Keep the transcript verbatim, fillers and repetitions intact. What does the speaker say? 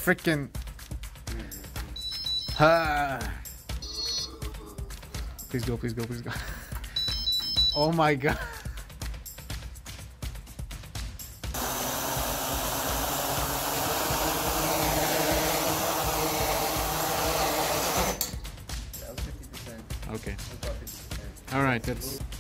freaking. Ah. Please go, please go, please go. Oh my god. Okay. All right, that's